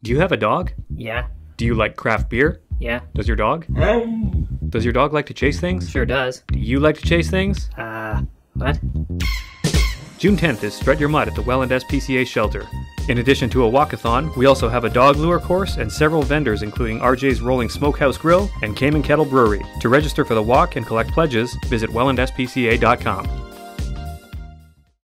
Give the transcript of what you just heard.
Do you have a dog? Yeah. Do you like craft beer? Yeah. Does your dog? Does your dog like to chase things? Sure does. Do you like to chase things? What? June 10th is Strut Your Mutt at the Welland SPCA shelter. In addition to a walk-a-thon, we also have a dog lure course and several vendors including RJ's Rolling Smokehouse Grill and Cayman Kettle Brewery. To register for the walk and collect pledges, visit wellandspca.com.